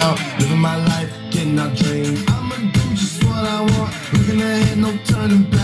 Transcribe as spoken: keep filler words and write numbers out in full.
living my life, getting out dream. I'ma do just what I want, looking ahead, no turning back.